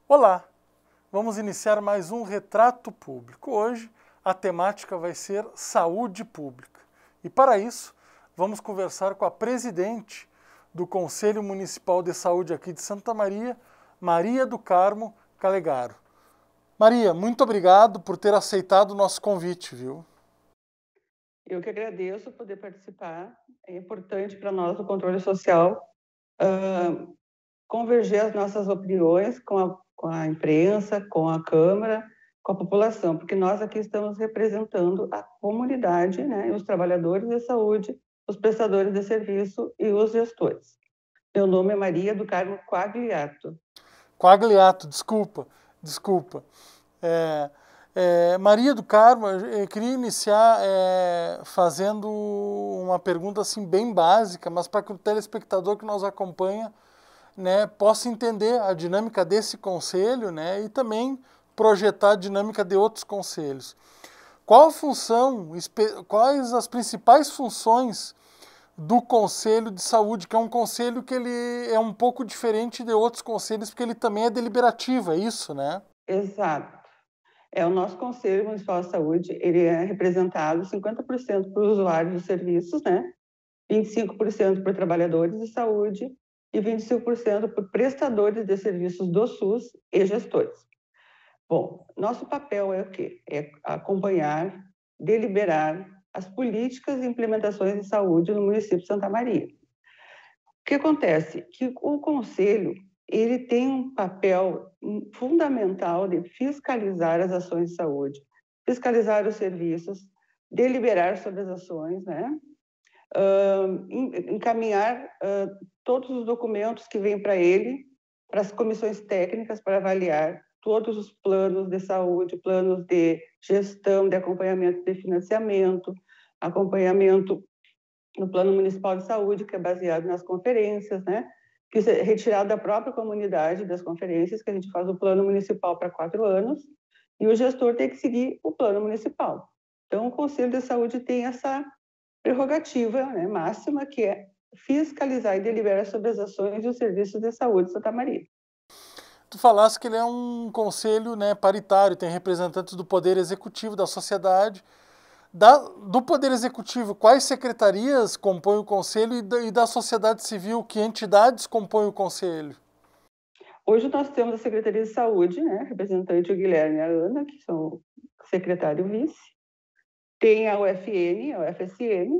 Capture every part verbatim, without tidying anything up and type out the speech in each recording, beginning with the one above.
Olá, vamos iniciar mais um Retrato Público. Hoje a temática vai ser saúde pública. E para isso, vamos conversar com a presidente do Conselho Municipal de Saúde aqui de Santa Maria, Maria do Carmo Calegaro. Maria, muito obrigado por ter aceitado o nosso convite, viu? Eu que agradeço poder participar. É importante para nós, do controle social, uh, converger as nossas opiniões com a, com a imprensa, com a Câmara, com a população, porque nós aqui estamos representando a comunidade, né, os trabalhadores da saúde, os prestadores de serviço e os gestores. Meu nome é Maria do Carmo Quagliato. Quagliato, desculpa, desculpa. É, é, Maria do Carmo, eu queria iniciar é, fazendo uma pergunta assim bem básica, mas para que o telespectador que nos acompanha, né, possa entender a dinâmica desse conselho, né, e também projetar a dinâmica de outros conselhos. Qual a função, quais as principais funções do Conselho de Saúde, que é um conselho que ele é um pouco diferente de outros conselhos, porque ele também é deliberativo, é isso, né? Exato. É, o nosso Conselho Municipal de Saúde, ele é representado cinquenta por cento por usuários dos serviços, né? vinte e cinco por cento por trabalhadores de saúde e vinte e cinco por cento por prestadores de serviços do SUS e gestores. Bom, nosso papel é o quê? É acompanhar, deliberar as políticas e implementações de saúde no município de Santa Maria. O que acontece? Que o Conselho ele tem um papel fundamental de fiscalizar as ações de saúde, fiscalizar os serviços, deliberar sobre as ações, né? Uh, encaminhar uh, todos os documentos que vêm para ele, para as comissões técnicas, para avaliar todos os planos de saúde, planos de gestão, de acompanhamento de financiamento, acompanhamento no Plano Municipal de Saúde, que é baseado nas conferências, né? Que é retirado da própria comunidade das conferências, que a gente faz o Plano Municipal para quatro anos, e o gestor tem que seguir o Plano Municipal. Então, o Conselho de Saúde tem essa prerrogativa, né, máxima, que é fiscalizar e deliberar sobre as ações e os serviços de saúde de Santa Maria. Tu falaste que ele é um conselho, né, paritário, tem representantes do Poder Executivo, da sociedade. Da, do Poder Executivo, quais secretarias compõem o conselho e da, e da sociedade civil, que entidades compõem o conselho? Hoje nós temos a Secretaria de Saúde, né, representante o Guilherme e a Ana, que são o secretário e vice. Tem a U F N, a U F S M,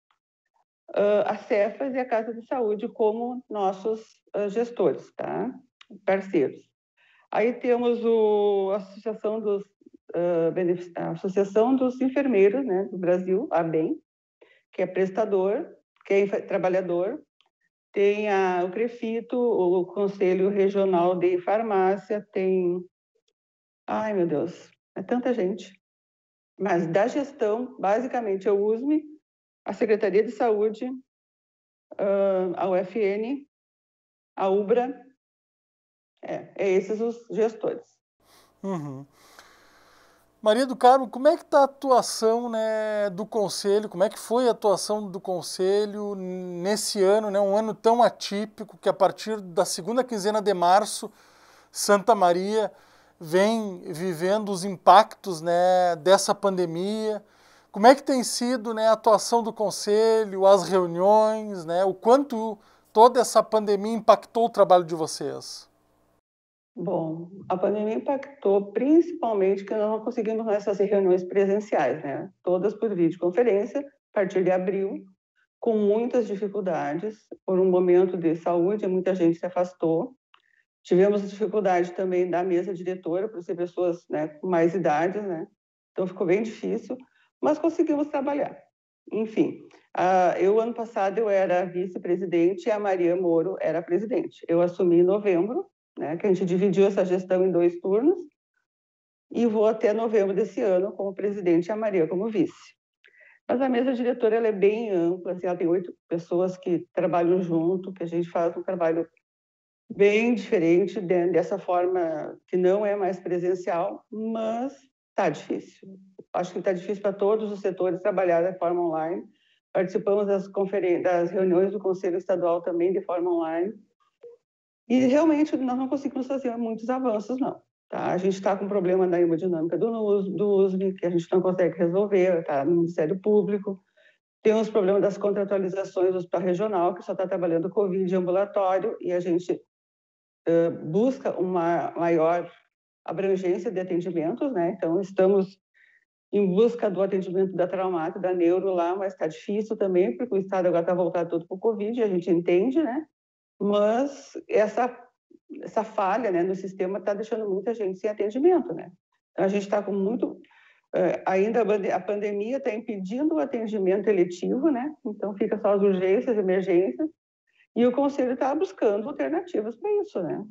a Cefas e a Casa de Saúde como nossos gestores, tá? Parceiros. Aí temos o, a Associação dos, uh, a Associação dos Enfermeiros, né, do Brasil, a ABEM, que é prestador, que é trabalhador. Tem a, o CREFITO, o Conselho Regional de Farmácia, tem... Ai, meu Deus, é tanta gente. Mas da gestão, basicamente, é o U S M, a Secretaria de Saúde, a U F N, a UBRA, é, é esses os gestores. Uhum. Maria do Carmo, como é que está a atuação, né, do Conselho? Como é que foi a atuação do Conselho nesse ano, né, um ano tão atípico que a partir da segunda quinzena de março, Santa Maria vem vivendo os impactos, né, dessa pandemia. Como é que tem sido, né, a atuação do Conselho, as reuniões, né, o quanto toda essa pandemia impactou o trabalho de vocês? Bom, a pandemia impactou principalmente que nós não conseguimos mais fazer reuniões presenciais, né? Todas por videoconferência, a partir de abril, com muitas dificuldades. Por um momento de saúde, muita gente se afastou. Tivemos dificuldade também da mesa diretora, por ser pessoas, né, com mais idade, né? Então ficou bem difícil, mas conseguimos trabalhar. Enfim, uh, eu ano passado eu era vice-presidente e a Maria Moro era presidente. Eu assumi em novembro, né, que a gente dividiu essa gestão em dois turnos, e vou até novembro desse ano como presidente e a Maria como vice. Mas a mesa diretora ela é bem ampla, assim, ela tem oito pessoas que trabalham junto, que a gente faz um trabalho bem diferente dessa forma que não é mais presencial, mas está difícil. Acho que está difícil para todos os setores trabalhar de forma online. Participamos das, das reuniões do Conselho Estadual também de forma online. E realmente nós não conseguimos fazer muitos avanços, não. Tá? A gente está com problema da hemodinâmica do, do U S M, que a gente não consegue resolver, está no Ministério Público. Tem os problemas das contratualizações do hospital regional, que só está trabalhando Covid ambulatório, e a gente uh, busca uma maior abrangência de atendimentos, né? Então, estamos em busca do atendimento da traumato, da neuro lá, mas está difícil também, porque o Estado agora está voltado todo para o Covid, a gente entende, né? Mas essa, essa falha, né, no sistema está deixando muita gente sem atendimento, né? Então, a gente está com muito... Uh, ainda a pandemia está impedindo o atendimento eletivo, né? Então, fica só as urgências, emergências, e o Conselho está buscando alternativas para isso, né?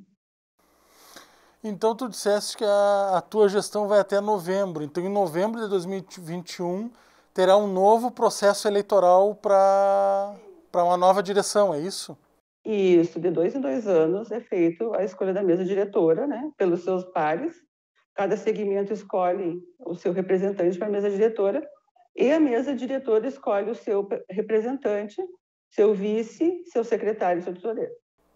Então, tu disseste que a, a tua gestão vai até novembro. Então, em novembro de dois mil e vinte e um, terá um novo processo eleitoral para para uma nova direção, é isso? Isso, de dois em dois anos é feito a escolha da mesa diretora, né, pelos seus pares. Cada segmento escolhe o seu representante para a mesa diretora e a mesa diretora escolhe o seu representante, seu vice, seu secretário e seu tesoureiro.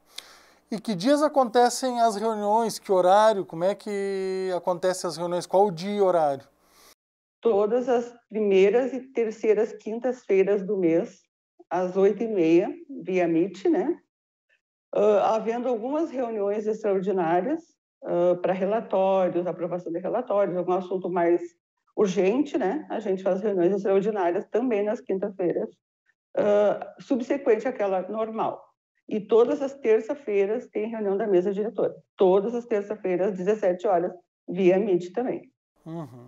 E que dias acontecem as reuniões? Que horário? Como é que acontecem as reuniões? Qual o dia e horário? Todas as primeiras e terceiras quintas-feiras do mês, às oito e meia, via Meet, né? Uh, havendo algumas reuniões extraordinárias uh, para relatórios, aprovação de relatórios, algum assunto mais urgente, né? A gente faz reuniões extraordinárias também nas quintas-feiras, uh, subsequente àquela normal. E todas as terças-feiras tem reunião da mesa diretora. Todas as terças-feiras, às dezessete horas, via Meet também. Uhum.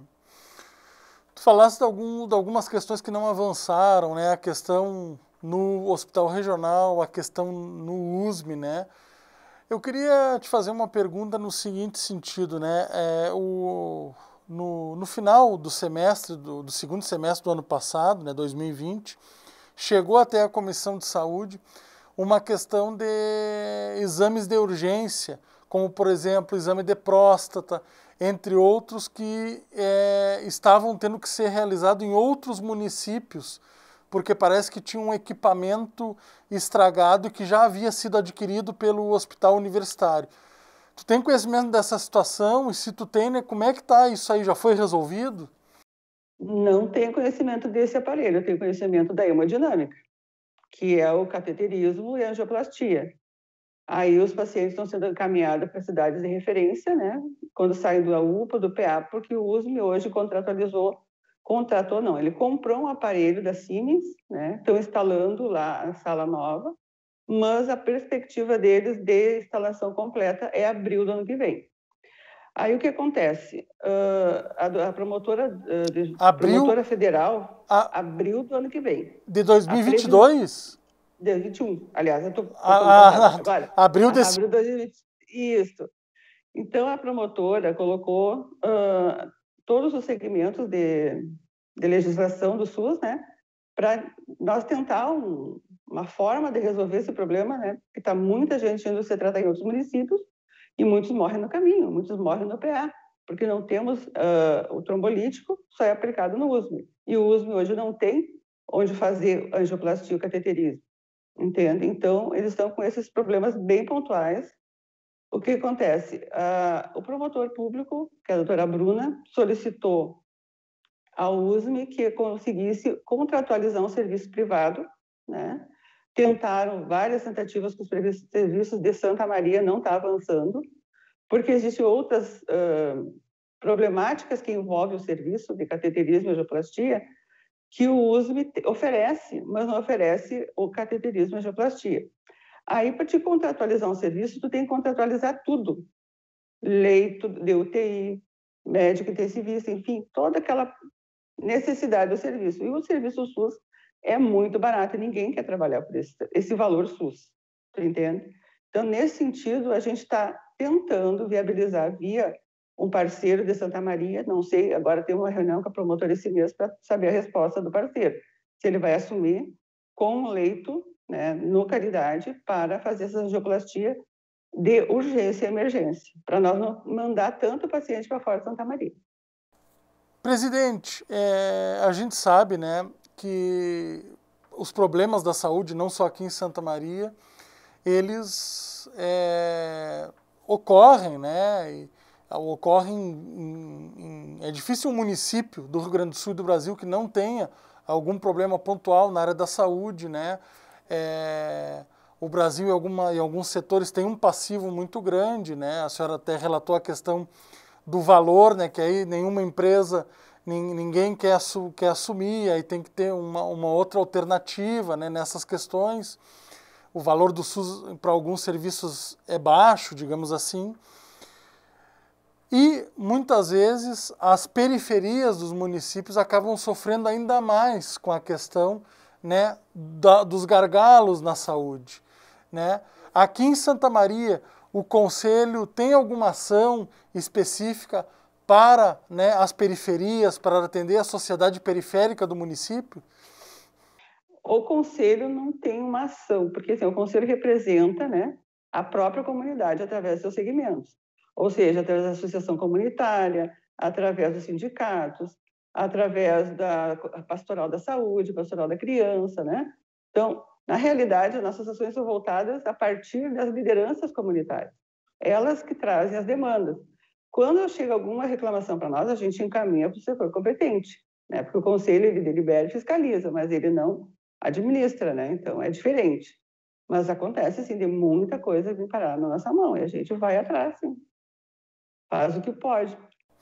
Tu falaste de, algum, de algumas questões que não avançaram, né? A questão no hospital regional, a questão no U S M, né? Eu queria te fazer uma pergunta no seguinte sentido, né? É, o, no, no final do semestre, do, do segundo semestre do ano passado, né, dois mil e vinte, chegou até a Comissão de Saúde uma questão de exames de urgência, como, por exemplo, exame de próstata, entre outros que é, estavam tendo que ser realizados em outros municípios, porque parece que tinha um equipamento estragado que já havia sido adquirido pelo hospital universitário. Tu tem conhecimento dessa situação? E se tu tem, né, como é que está isso aí? Já foi resolvido? Não tenho conhecimento desse aparelho, eu tenho conhecimento da hemodinâmica, que é o cateterismo e a angioplastia. Aí os pacientes estão sendo encaminhados para cidades de referência, né? Quando saem da U P A, do P A, porque o U S M hoje contratualizou, contratou não, ele comprou um aparelho da Siemens, né? Estão instalando lá a sala nova, mas a perspectiva deles de instalação completa é abril do ano que vem. Aí o que acontece? Uh, a, a promotora, uh, de, Abril, promotora federal, a, abril do ano que vem. de dois mil e vinte e dois? De vinte e um, aliás, eu estou Ah, agora. Abril desse... Abril de dois mil e vinte. Isso. Então, a promotora colocou uh, todos os segmentos de, de legislação do SUS, né, para nós tentar um, uma forma de resolver esse problema, né, porque está muita gente indo se tratar em outros municípios e muitos morrem no caminho, muitos morrem no P A, porque não temos uh, o trombolítico, só é aplicado no U S M. E o U S M hoje não tem onde fazer angioplastia ou cateterismo, entende? Então, eles estão com esses problemas bem pontuais. O que acontece? Uh, o promotor público, que é a doutora Bruna, solicitou ao U S M que conseguisse contratualizar um serviço privado, né? Tentaram várias tentativas com os serviços de Santa Maria, não está avançando, porque existem outras uh, problemáticas que envolvem o serviço de cateterismo e angioplastia que o U S M oferece, mas não oferece o cateterismo e angioplastia. Aí, para te contratualizar um serviço, tu tem que contratualizar tudo. Leito de U T I, médico intensivista, enfim, toda aquela necessidade do serviço. E o serviço SUS é muito barato e ninguém quer trabalhar por esse, esse valor SUS, tu entende? Então, nesse sentido, a gente está tentando viabilizar via um parceiro de Santa Maria, não sei, agora tem uma reunião com a promotora esse mês para saber a resposta do parceiro, se ele vai assumir com um leito, né, no Caridade, para fazer essa angioplastia de urgência e emergência, para nós não mandar tanto paciente para fora de Santa Maria. Presidente, é, a gente sabe, né, que os problemas da saúde, não só aqui em Santa Maria, eles é, ocorrem, né? E, ocorrem em, em, é difícil um município do Rio Grande do Sul e do Brasil que não tenha algum problema pontual na área da saúde, né? É, o Brasil, em, alguma, em alguns setores, tem um passivo muito grande, né? A senhora até relatou a questão do valor, né? Que aí nenhuma empresa, ninguém quer, quer assumir, aí tem que ter uma, uma outra alternativa, né? Nessas questões. O valor do SUS para alguns serviços é baixo, digamos assim. E, muitas vezes, as periferias dos municípios acabam sofrendo ainda mais com a questão, né, da, dos gargalos na saúde, né? Aqui em Santa Maria, o Conselho tem alguma ação específica para, né, as periferias, para atender a sociedade periférica do município? O Conselho não tem uma ação, porque assim, o Conselho representa, né, a própria comunidade através dos seus segmentos. Ou seja, através da associação comunitária, através dos sindicatos, através da pastoral da saúde, pastoral da criança, né? Então, na realidade, as nossas ações são voltadas a partir das lideranças comunitárias. Elas que trazem as demandas. Quando chega alguma reclamação para nós, a gente encaminha para o setor competente, né? Porque o conselho, ele delibera e fiscaliza, mas ele não administra, né? Então, é diferente. Mas acontece, assim, de muita coisa vir parar na nossa mão, e a gente vai atrás, sim. Faz o que pode.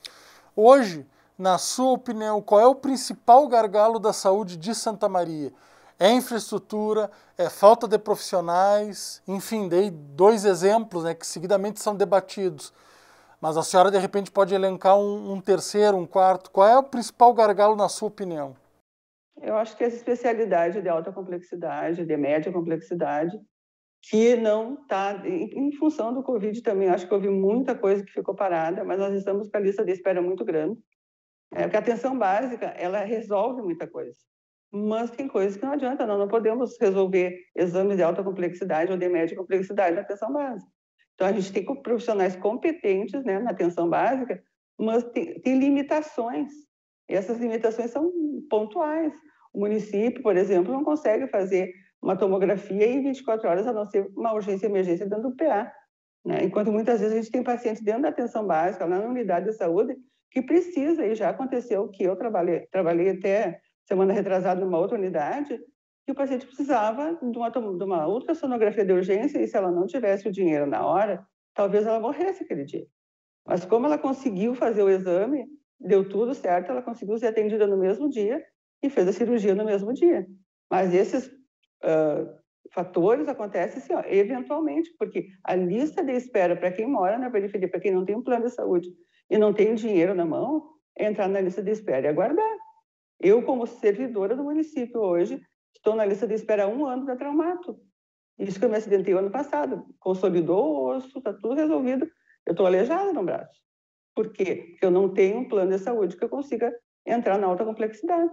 Hoje, na sua opinião, qual é o principal gargalo da saúde de Santa Maria? É infraestrutura, é falta de profissionais, enfim, dei dois exemplos, né, que seguidamente são debatidos. Mas a senhora, de repente, pode elencar um, um terceiro, um quarto. Qual é o principal gargalo, na sua opinião? Eu acho que essa especialidade de alta complexidade, de média complexidade, que não está, em função do Covid também, acho que houve muita coisa que ficou parada, mas nós estamos com a lista de espera muito grande. É, porque a atenção básica, ela resolve muita coisa, mas tem coisas que não adianta, nós não podemos resolver exames de alta complexidade ou de média complexidade na atenção básica. Então, a gente tem profissionais competentes, né, na atenção básica, mas tem, tem limitações, e essas limitações são pontuais. O município, por exemplo, não consegue fazer uma tomografia em vinte e quatro horas, a não ser uma urgência e emergência dentro do P A. Né? Enquanto muitas vezes a gente tem pacientes dentro da atenção básica, lá na unidade de saúde, que precisa, e já aconteceu que eu trabalhei, trabalhei até semana retrasada numa outra unidade, que o paciente precisava de uma, de uma ultrassonografia de urgência, e se ela não tivesse o dinheiro na hora, talvez ela morresse aquele dia. Mas como ela conseguiu fazer o exame, deu tudo certo, ela conseguiu ser atendida no mesmo dia e fez a cirurgia no mesmo dia. Mas esses uh, fatores acontecem assim, ó, eventualmente, porque a lista de espera para quem mora na periferia, para quem não tem um plano de saúde e não tem dinheiro na mão, é entrar na lista de espera e aguardar. Eu, como servidora do município hoje, estou na lista de espera há um ano da Traumato. Isso que eu me acidentei o ano passado. Consolidou o osso, está tudo resolvido. Eu estou aleijada no braço. Por quê? Porque eu não tenho um plano de saúde que eu consiga entrar na alta complexidade.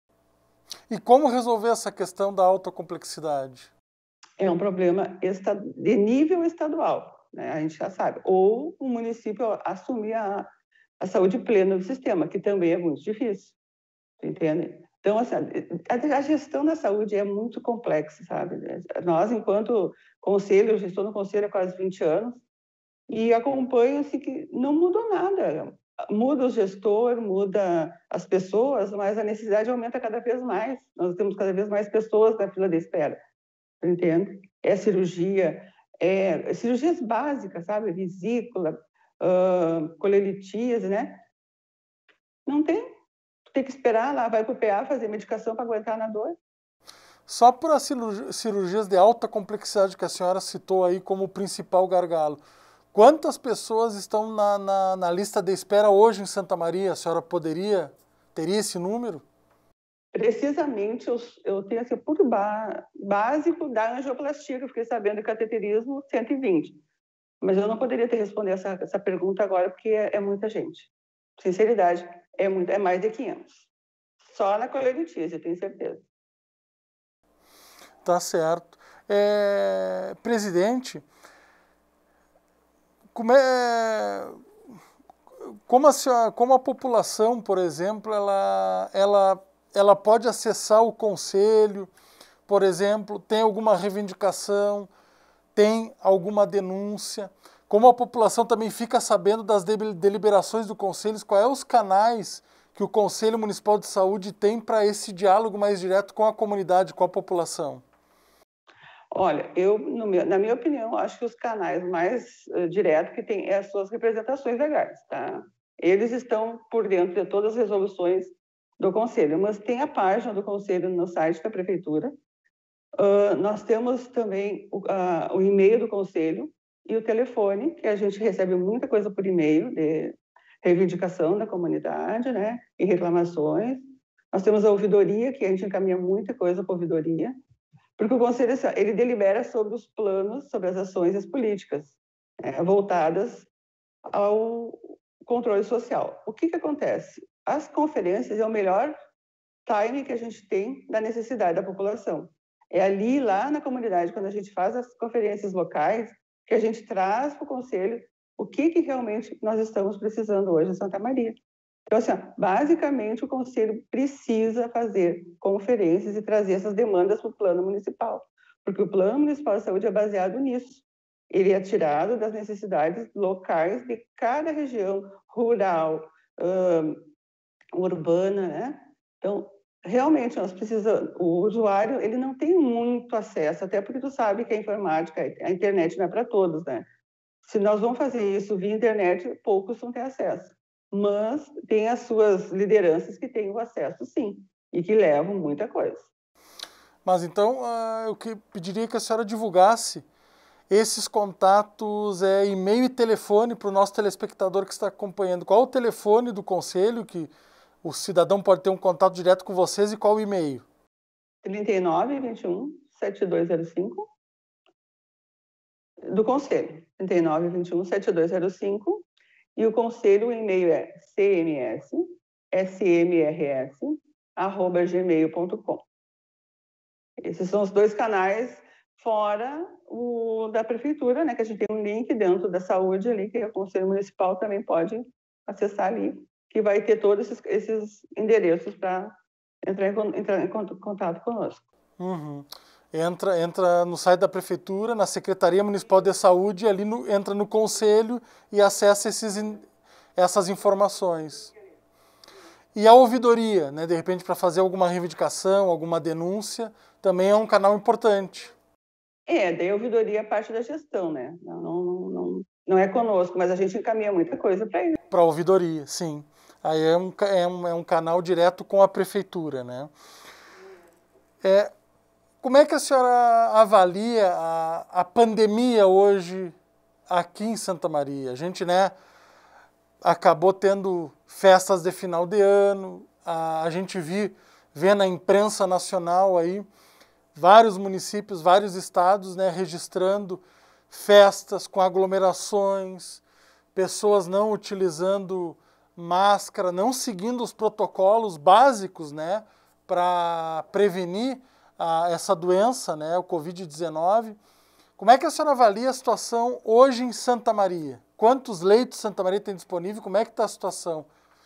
E como resolver essa questão da alta complexidade? É um problema de nível estadual, né? A gente já sabe. Ou o município assumir a, a saúde plena do sistema, que também é muito difícil. Entende? Então, assim, a gestão da saúde é muito complexa, sabe? Nós, enquanto conselho, eu já estou no conselho há quase vinte anos, e acompanho assim, que não mudou nada. Muda o gestor, muda as pessoas, mas a necessidade aumenta cada vez mais. Nós temos cada vez mais pessoas na fila de espera, entende? É cirurgia, é cirurgias básicas, sabe? Vesícula, uh, colelitíase, né? Não tem. Tem que esperar lá, vai para o P A fazer medicação para aguentar na dor. Só por as cirurgias de alta complexidade que a senhora citou aí como principal gargalo, quantas pessoas estão na, na, na lista de espera hoje em Santa Maria? A senhora poderia, teria esse número? Precisamente, eu, eu tenho assim, por básico da angioplastia, que eu fiquei sabendo de cateterismo, cento e vinte. Mas eu não poderia ter respondido essa, essa pergunta agora, porque é, é muita gente. Sinceridade, é, muito, é mais de quinhentos. Só na colelitíase, eu tenho certeza. Tá certo. É, presidente, como, é, como, a, como a população, por exemplo, ela, ela, ela pode acessar o conselho, por exemplo, tem alguma reivindicação, tem alguma denúncia? Como a população também fica sabendo das deliberações do Conselho, quais são os canais que o Conselho Municipal de Saúde tem para esse diálogo mais direto com a comunidade, com a população? Olha, eu, meu, na minha opinião, acho que os canais mais uh, diretos que tem é as suas representações legais, tá? Eles estão por dentro de todas as resoluções do Conselho, mas tem a página do Conselho no site da Prefeitura. Uh, nós temos também o, uh, o e-mail do Conselho e o telefone, que a gente recebe muita coisa por e-mail, de reivindicação da comunidade, né, e reclamações. Nós temos a ouvidoria, que a gente encaminha muita coisa para a ouvidoria, porque o Conselho ele delibera sobre os planos, sobre as ações e as políticas é, voltadas ao controle social. O que, que acontece? As conferências é o melhor time que a gente tem da necessidade da população. É ali, lá na comunidade, quando a gente faz as conferências locais, que a gente traz para o Conselho o que, que realmente nós estamos precisando hoje em Santa Maria. Então, assim, basicamente, o Conselho precisa fazer conferências e trazer essas demandas para o plano municipal, porque o plano municipal de saúde é baseado nisso. Ele é tirado das necessidades locais de cada região, rural, hum, urbana, né? Então, realmente, nós precisamos... O usuário, ele não tem muito acesso, até porque tu sabe que a informática, a internet não é para todos, né? Se nós vamos fazer isso via internet, poucos vão ter acesso. Mas tem as suas lideranças que têm o acesso, sim, e que levam muita coisa. Mas então, eu pediria que a senhora divulgasse esses contatos, é, e-mail e telefone para o nosso telespectador que está acompanhando. Qual o telefone do Conselho que o cidadão pode ter um contato direto com vocês e qual o e-mail? trinta e nove, vinte e um, setenta e dois zero cinco. Do Conselho, trinta e nove, vinte e um, setenta e dois zero cinco. E o Conselho, o e-mail é c m s s m r s arroba gmail ponto com. Esses são os dois canais, fora o da Prefeitura, né, que a gente tem um link dentro da saúde ali, que o Conselho Municipal também pode acessar ali, que vai ter todos esses, esses endereços para entrar, entrar em contato conosco. Uhum. Entra, entra no site da Prefeitura, na Secretaria Municipal de Saúde, ali no, entra no Conselho e acessa esses, essas informações. E a ouvidoria, né, de repente para fazer alguma reivindicação, alguma denúncia, também é um canal importante. É, daí a ouvidoria é parte da gestão, né? Não, não, não, não é conosco, mas a gente encaminha muita coisa para ele. Para a ouvidoria, sim. Aí é um, é, um, é um canal direto com a Prefeitura, né? É, como é que a senhora avalia a, a pandemia hoje aqui em Santa Maria? A gente, né, acabou tendo festas de final de ano, a, a gente vi, vê na imprensa nacional aí, vários municípios, vários estados, né, registrando festas com aglomerações, pessoas não utilizando máscara, não seguindo os protocolos básicos, né, para prevenir a, essa doença, né, o covid dezenove. Como é que a senhora avalia a situação hoje em Santa Maria? Quantos leitos Santa Maria tem disponível? Como é que está a situação?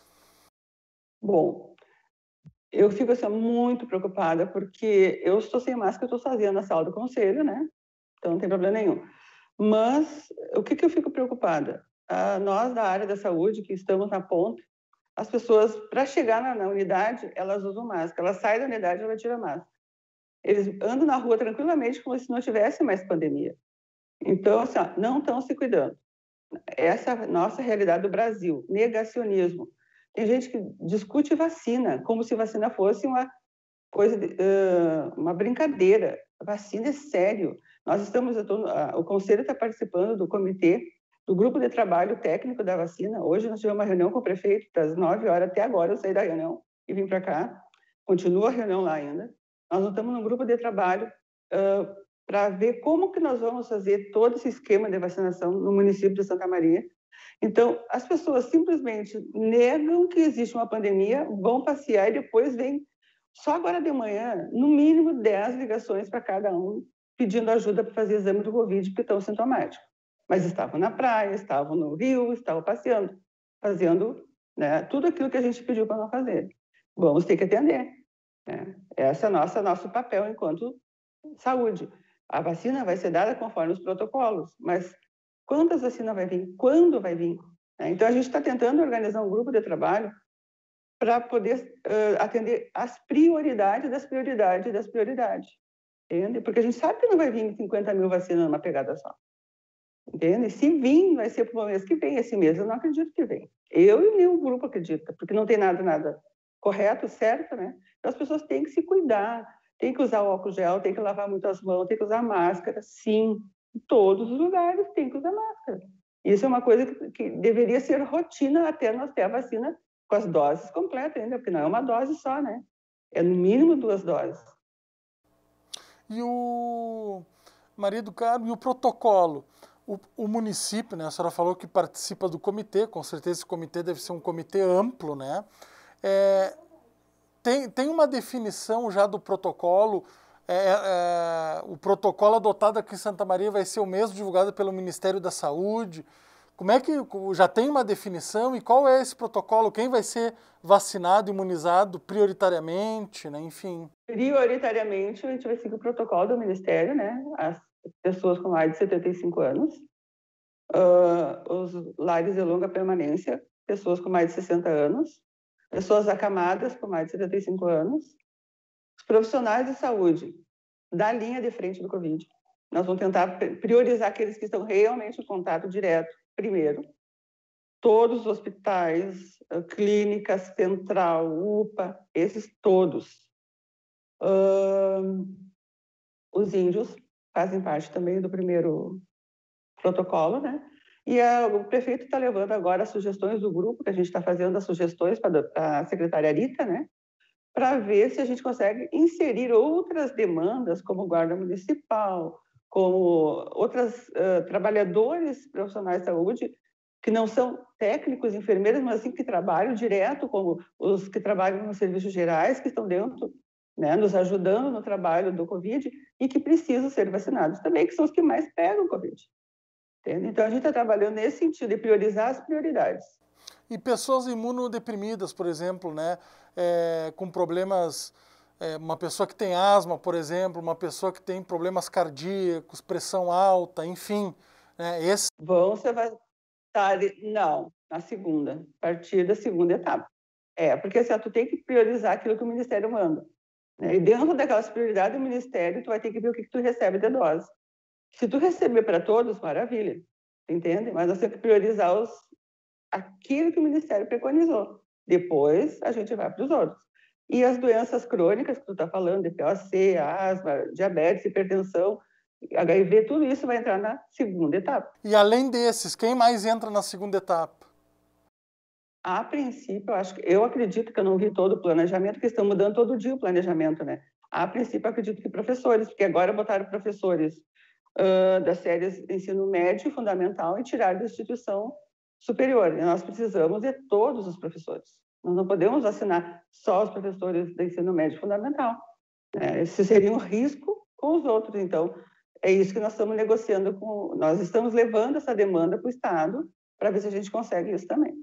Bom, eu fico assim, muito preocupada, porque eu estou sem máscara, eu estou sozinha na sala do conselho, né? Então não tem problema nenhum. Mas o que, que eu fico preocupada? Ah, nós da área da saúde, que estamos na ponta, as pessoas, para chegar na, na unidade, elas usam máscara. Elas saem da unidade, ela tira a máscara. Eles andam na rua tranquilamente, como se não tivesse mais pandemia. Então, assim, ó, não estão se cuidando. Essa é a nossa realidade do Brasil, negacionismo. Tem gente que discute vacina, como se vacina fosse uma coisa, de, uh, uma brincadeira. A vacina é sério. Nós estamos, tô, uh, o Conselho está participando do comitê, do grupo de trabalho técnico da vacina. Hoje nós tivemos uma reunião com o prefeito, das nove horas até agora eu saí da reunião e vim para cá. Continua a reunião lá ainda. Nós não estamos num grupo de trabalho uh, para ver como que nós vamos fazer todo esse esquema de vacinação no município de Santa Maria. Então, as pessoas simplesmente negam que existe uma pandemia, vão passear e depois vem, só agora de manhã, no mínimo dez ligações para cada um, pedindo ajuda para fazer exame do Covid, porque estão sintomáticos. Mas estavam na praia, estavam no rio, estavam passeando, fazendo, né, tudo aquilo que a gente pediu para não fazer. Vamos ter que atender. Né? Esse é nosso, nosso papel enquanto saúde. A vacina vai ser dada conforme os protocolos, mas quantas vacinas vai vir? Quando vai vir? Então, a gente está tentando organizar um grupo de trabalho para poder uh, atender as prioridades das prioridades das prioridades, entende? Porque a gente sabe que não vai vir cinquenta mil vacinas numa pegada só, entende? Se vir, vai ser para o mês que vem. Esse mês eu não acredito que vem. Eu e nenhum grupo acredita, porque não tem nada, nada correto, certo, né? Então, as pessoas têm que se cuidar, tem que usar o álcool gel, tem que lavar muito as mãos, tem que usar máscara, sim. Em todos os lugares tem que usar máscara. Isso é uma coisa que, que deveria ser rotina até nós ter a vacina com as doses completas ainda, porque não é uma dose só, né? É no mínimo duas doses. E o Maria do Carmo, e o protocolo? O, o município, né? A senhora falou que participa do comitê, com certeza esse comitê deve ser um comitê amplo, né? É, tem, tem uma definição já do protocolo? É, é, o protocolo adotado aqui em Santa Maria vai ser o mesmo divulgado pelo Ministério da Saúde? Como é que já tem uma definição e qual é esse protocolo? Quem vai ser vacinado, imunizado prioritariamente, né? Enfim. Prioritariamente, a gente vai seguir o protocolo do Ministério, né? As pessoas com mais de setenta e cinco anos, uh, os lares de longa permanência, pessoas com mais de sessenta anos, pessoas acamadas com mais de setenta e cinco anos, os profissionais de saúde da linha de frente do Covid. Nós vamos tentar priorizar aqueles que estão realmente em contato direto primeiro. Todos os hospitais, clínicas, central, U P A, esses todos. Uh, os índios fazem parte também do primeiro protocolo, né? E a, o prefeito está levando agora as sugestões do grupo, que a gente está fazendo as sugestões para a secretária Rita, né? Para ver se a gente consegue inserir outras demandas, como guarda municipal, como outros uh, trabalhadores profissionais de saúde, que não são técnicos, enfermeiros, mas assim que trabalham direto, como os que trabalham nos serviços gerais, que estão dentro, né, nos ajudando no trabalho do Covid e que precisam ser vacinados também, que são os que mais pegam Covid. Entende? Então, a gente está trabalhando nesse sentido, de priorizar as prioridades. E pessoas imunodeprimidas, por exemplo, né, é, com problemas, é, uma pessoa que tem asma, por exemplo, uma pessoa que tem problemas cardíacos, pressão alta, enfim, né, esse... Vão ser vacinados, não, na segunda, a partir da segunda etapa. É, porque assim, tu tem que priorizar aquilo que o Ministério manda. Né? E dentro daquelas prioridades do Ministério, tu vai ter que ver o que, que tu recebe de dose. Se tu receber para todos, maravilha, entende? Mas nós temos que priorizar os, aquilo que o Ministério preconizou. Depois, a gente vai para os outros. E as doenças crônicas que tu está falando, de P O C, asma, diabetes, hipertensão, H I V, tudo isso vai entrar na segunda etapa. E além desses, quem mais entra na segunda etapa? A princípio, eu, acho que, eu acredito que eu não vi todo o planejamento, que estão mudando todo dia o planejamento, né? A princípio, eu acredito que professores, porque agora botaram professores uh, das séries de ensino médio e fundamental e tiraram da instituição superior. E nós precisamos de todos os professores. Nós não podemos vacinar só os professores do ensino médio e fundamental. Né? Isso seria um risco com os outros. Então, é isso que nós estamos negociando com... Nós estamos levando essa demanda para o Estado para ver se a gente consegue isso também.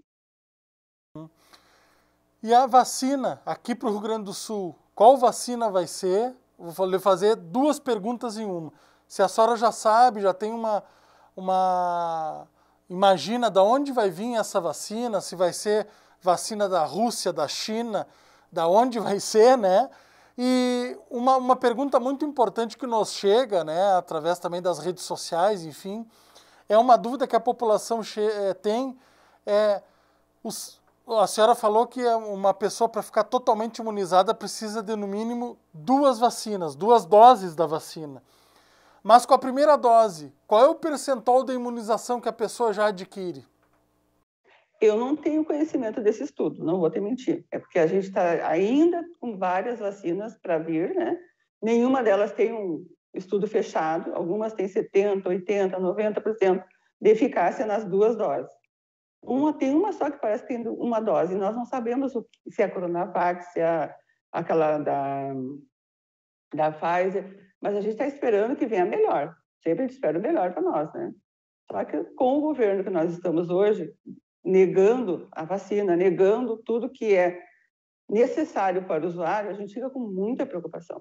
E a vacina aqui para o Rio Grande do Sul, qual vacina vai ser? Vou fazer duas perguntas em uma. Se a senhora já sabe, já tem uma... uma... Imagina de onde vai vir essa vacina, se vai ser vacina da Rússia, da China, da onde vai ser, né? E uma, uma pergunta muito importante que nos chega, né, através também das redes sociais, enfim, é uma dúvida que a população tem, é, os, a senhora falou que uma pessoa para ficar totalmente imunizada precisa de no mínimo duas vacinas, duas doses da vacina. Mas com a primeira dose, qual é o percentual da imunização que a pessoa já adquire? Eu não tenho conhecimento desse estudo, não vou te mentir. É porque a gente está ainda com várias vacinas para vir, né? Nenhuma delas tem um estudo fechado, algumas têm setenta, oitenta, noventa por cento de eficácia nas duas doses. Uma, tem uma só que parece que tem uma dose, e nós não sabemos o, se é a Coronavac, se é aquela da, da Pfizer, mas a gente está esperando que venha melhor. Sempre a gente espera o melhor para nós, né? Só que com o governo que nós estamos hoje, negando a vacina, negando tudo que é necessário para o usuário, a gente fica com muita preocupação.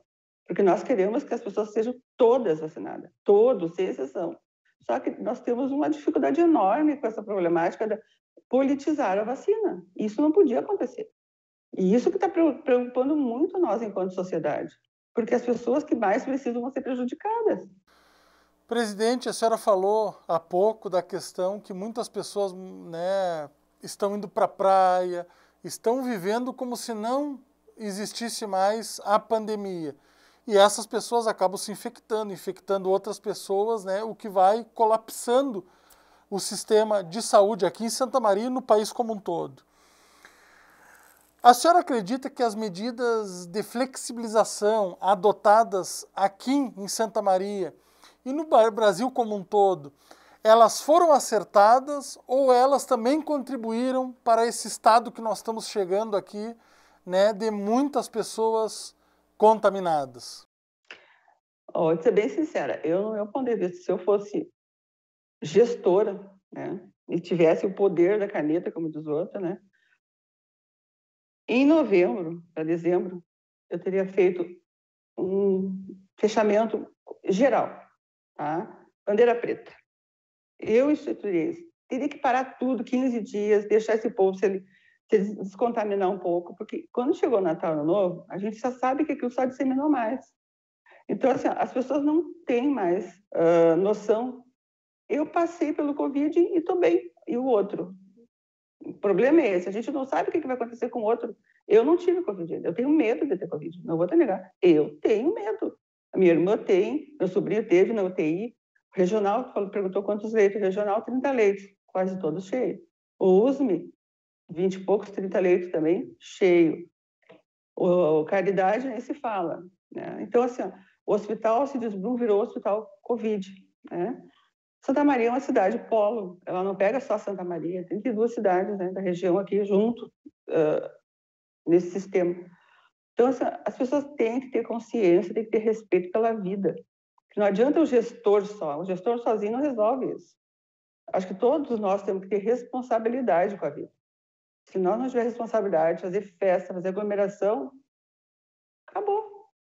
porque nós queremos que as pessoas sejam todas vacinadas, todos, sem exceção. Só que nós temos uma dificuldade enorme com essa problemática de politizar a vacina. Isso não podia acontecer. E isso que está preocupando muito nós enquanto sociedade, porque as pessoas que mais precisam vão ser prejudicadas. Presidente, a senhora falou há pouco da questão que muitas pessoas, né, estão indo para a praia, estão vivendo como se não existisse mais a pandemia. E essas pessoas acabam se infectando, infectando outras pessoas, né, o que vai colapsando o sistema de saúde aqui em Santa Maria e no país como um todo. A senhora acredita que as medidas de flexibilização adotadas aqui em Santa Maria e no Brasil como um todo, elas foram acertadas ou elas também contribuíram para esse estado que nós estamos chegando aqui, né, de muitas pessoas contaminadas? Oh, vou ser bem sincera, eu, no meu ponto de vista, se eu fosse gestora, né, e tivesse o poder da caneta, como diz outra, né, em novembro para dezembro, eu teria feito um fechamento geral, tá? Bandeira preta. Eu instituiria isso. Teria que parar tudo, quinze dias, deixar esse povo se, se descontaminar um pouco, porque quando chegou o Natal e Ano Novo, a gente já sabe que aquilo só disseminou mais. Então, assim, as pessoas não têm mais uh, noção. Eu passei pelo Covid e estou bem. E o outro? O problema é esse, a gente não sabe o que vai acontecer com o outro. Eu não tive Covid, eu tenho medo de ter Covid, não vou te negar. Eu tenho medo. A minha irmã tem, meu sobrinho teve na U T I, regional, perguntou quantos leitos, regional, trinta leitos, quase todos cheios. O U S M, vinte e poucos, trinta leitos também, cheio. O, o Caridade nem se fala. Né? Então, assim, ó, o hospital Alcides Brum virou hospital Covid. Né? Santa Maria é uma cidade polo, ela não pega só Santa Maria, tem trinta e duas cidades, né, da região aqui junto uh, nesse sistema. Então, assim, as pessoas têm que ter consciência, têm que ter respeito pela vida. Não adianta o gestor só, o gestor sozinho não resolve isso. Acho que todos nós temos que ter responsabilidade com a vida. Se nós não tiver responsabilidade, fazer festa, fazer aglomeração, acabou.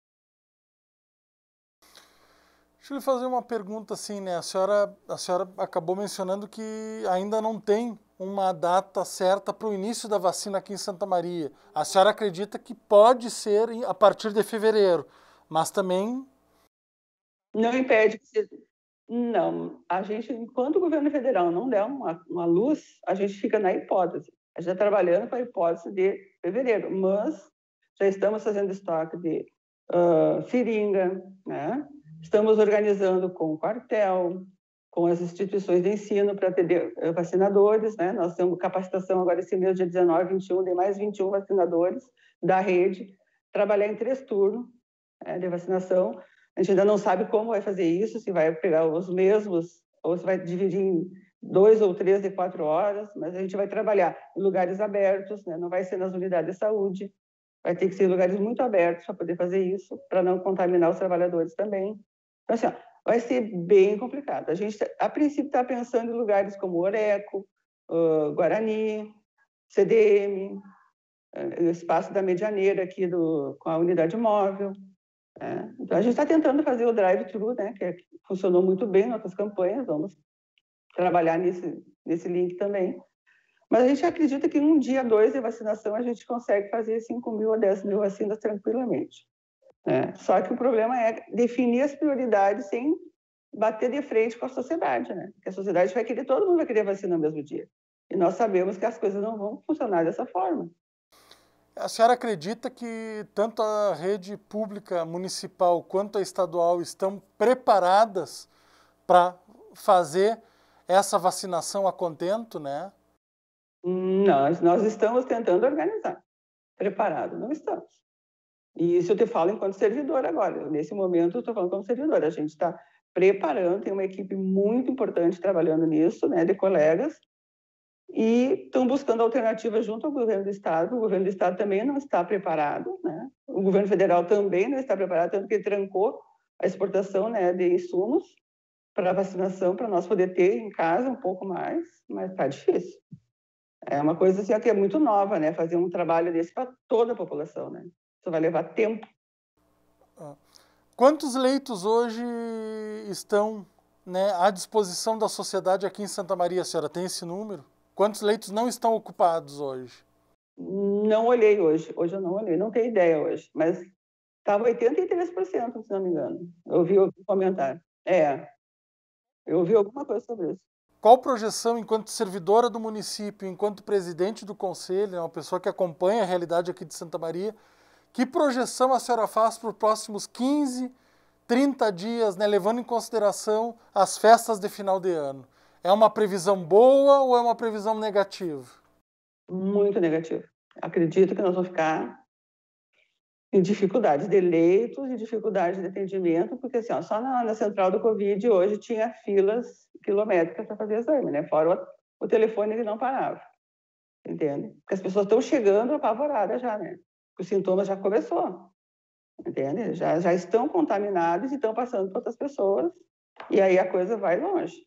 Deixa eu lhe fazer uma pergunta assim, né? A senhora, a senhora acabou mencionando que ainda não tem uma data certa para o início da vacina aqui em Santa Maria. A senhora acredita que pode ser a partir de fevereiro, mas também... Não impede que seja... Não, a gente, enquanto o governo federal não der uma, uma luz, a gente fica na hipótese. A gente está trabalhando com a hipótese de fevereiro, mas já estamos fazendo estoque de uh, seringa, né? Estamos organizando com o quartel, com as instituições de ensino para atender vacinadores, né? Nós temos capacitação agora esse mês, dia dezenove, vinte e um, de mais vinte e um vacinadores da rede, trabalhar em três turnos, né, de vacinação. A gente ainda não sabe como vai fazer isso, se vai pegar os mesmos, ou se vai dividir em dois ou três de quatro horas, mas a gente vai trabalhar em lugares abertos, né? Não vai ser nas unidades de saúde, vai ter que ser em lugares muito abertos para poder fazer isso, para não contaminar os trabalhadores também. Então, assim, ó, vai ser bem complicado. A gente, a princípio, está pensando em lugares como Oreco, uh, Guarani, C D M, uh, o espaço da Medianeira aqui do, com a unidade móvel. É, então, a gente está tentando fazer o drive-thru, né, que, é, que funcionou muito bem em nossas campanhas, vamos trabalhar nesse, nesse link também. Mas a gente acredita que num dia, dois de vacinação, a gente consegue fazer cinco mil ou dez mil vacinas tranquilamente. É, só que o problema é definir as prioridades sem bater de frente com a sociedade, né? Porque a sociedade vai querer, todo mundo vai querer vacina no mesmo dia. E nós sabemos que as coisas não vão funcionar dessa forma. A senhora acredita que tanto a rede pública municipal quanto a estadual estão preparadas para fazer essa vacinação a contento, né? Nós, nós estamos tentando organizar. Preparado, não estamos. E isso eu te falo enquanto servidor agora. Nesse momento, eu estou falando como servidor. A gente está preparando, tem uma equipe muito importante trabalhando nisso, né, de colegas, e estão buscando alternativas junto ao governo do Estado. O governo do Estado também não está preparado, né? O governo federal também não está preparado, tanto que ele trancou a exportação, né, de insumos para vacinação, para nós poder ter em casa um pouco mais, mas está difícil. É uma coisa assim, que é muito nova, né? Fazer um trabalho desse para toda a população, né? Isso vai levar tempo. Quantos leitos hoje estão, né, à disposição da sociedade aqui em Santa Maria? A senhora tem esse número? Quantos leitos não estão ocupados hoje? Não olhei hoje. Hoje eu não olhei. Não tenho ideia hoje. Mas estava oitenta e três por cento, se não me engano. Eu ouvi um comentário. É. Eu ouvi alguma coisa sobre isso. Qual projeção, enquanto servidora do município, enquanto presidente do conselho, né, uma pessoa que acompanha a realidade aqui de Santa Maria, que projeção a senhora faz para os próximos quinze, trinta dias, né, levando em consideração as festas de final de ano? É uma previsão boa ou é uma previsão negativa? Muito negativa. Acredito que nós vamos ficar em dificuldades de leitos e dificuldades de atendimento, porque assim, ó, só na, na central do Covid hoje tinha filas quilométricas para fazer exame, né? Fora o, o telefone que não parava, entende? Porque as pessoas estão chegando apavoradas já, né? Os sintomas já começou, entende? Já, já estão contaminados e estão passando para outras pessoas, e aí a coisa vai longe.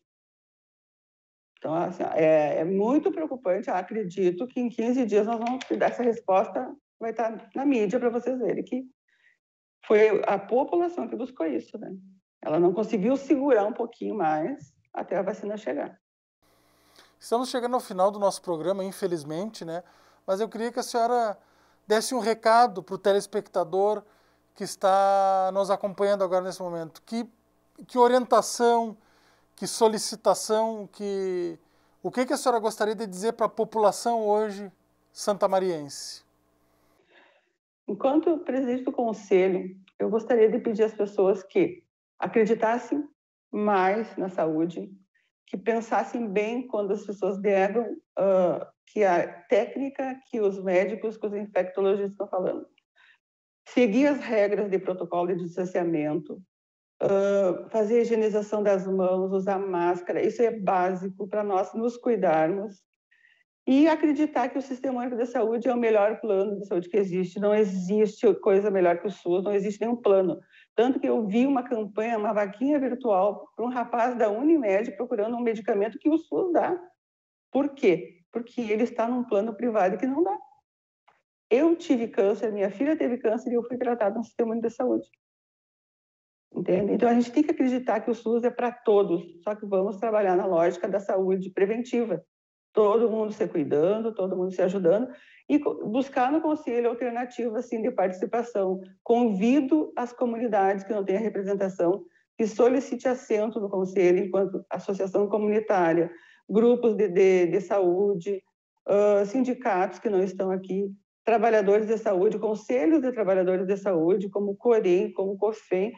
Então, assim, é, é muito preocupante. Eu acredito que em quinze dias nós vamos dar essa resposta, vai estar na mídia para vocês verem que foi a população que buscou isso, né? Ela não conseguiu segurar um pouquinho mais até a vacina chegar. Estamos chegando ao final do nosso programa, infelizmente, né? Mas eu queria que a senhora desse um recado para o telespectador que está nos acompanhando agora nesse momento. Que, que orientação, que solicitação, que... o que, que a senhora gostaria de dizer para a população hoje santamariense? Enquanto presidente do conselho, eu gostaria de pedir às pessoas que acreditassem mais na saúde, que pensassem bem quando as pessoas negam uh, que a técnica que os médicos, que os infectologistas estão falando. Seguir as regras de protocolo de distanciamento, uh, fazer a higienização das mãos, usar máscara, isso é básico para nós nos cuidarmos. E acreditar que o Sistema Único de Saúde é o melhor plano de saúde que existe. Não existe coisa melhor que o SUS, não existe nenhum plano. Tanto que eu vi uma campanha, uma vaquinha virtual para um rapaz da Unimed procurando um medicamento que o SUS dá. Por quê? Porque ele está num plano privado que não dá. Eu tive câncer, minha filha teve câncer e eu fui tratada no Sistema Único de Saúde. Entende? Então a gente tem que acreditar que o SUS é para todos, só que vamos trabalhar na lógica da saúde preventiva. Todo mundo se cuidando, todo mundo se ajudando e buscar no conselho alternativa assim, de participação. Convido as comunidades que não têm a representação que solicite assento no conselho enquanto associação comunitária, grupos de, de, de saúde, uh, sindicatos que não estão aqui, trabalhadores de saúde, conselhos de trabalhadores de saúde, como o COREM, como o COFEM,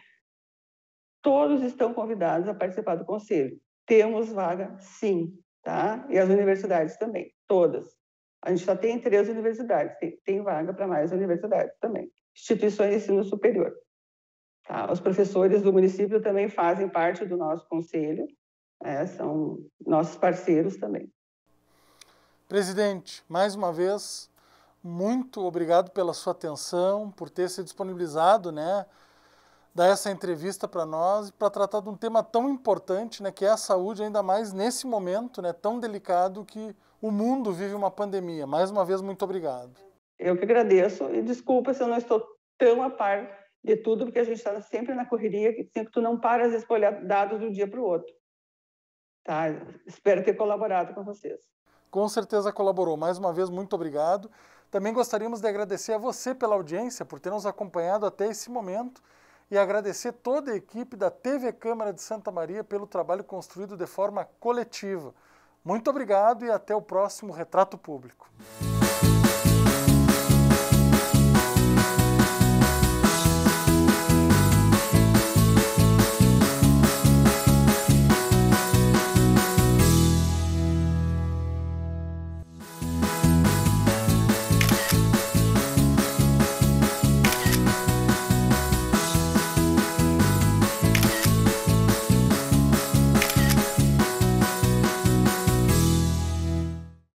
todos estão convidados a participar do conselho. Temos vaga, sim. Tá? E as universidades também, todas. A gente só tem três universidades, tem, tem vaga para mais universidades também. Instituições de ensino superior. Tá? Os professores do município também fazem parte do nosso conselho, né? São nossos parceiros também. Presidente, mais uma vez, muito obrigado pela sua atenção, por ter se disponibilizado, né, dar essa entrevista para nós, para tratar de um tema tão importante, né, que é a saúde, ainda mais nesse momento, né, tão delicado que o mundo vive uma pandemia. Mais uma vez, muito obrigado. Eu que agradeço e desculpa se eu não estou tão a par de tudo, porque a gente está sempre na correria, que sempre tu não para, às vezes, para olhar dados de um dia para o outro. Tá? Espero ter colaborado com vocês. Com certeza colaborou. Mais uma vez, muito obrigado. Também gostaríamos de agradecer a você pela audiência, por ter nos acompanhado até esse momento, e agradecer toda a equipe da T V Câmara de Santa Maria pelo trabalho construído de forma coletiva. Muito obrigado e até o próximo Retrato Público.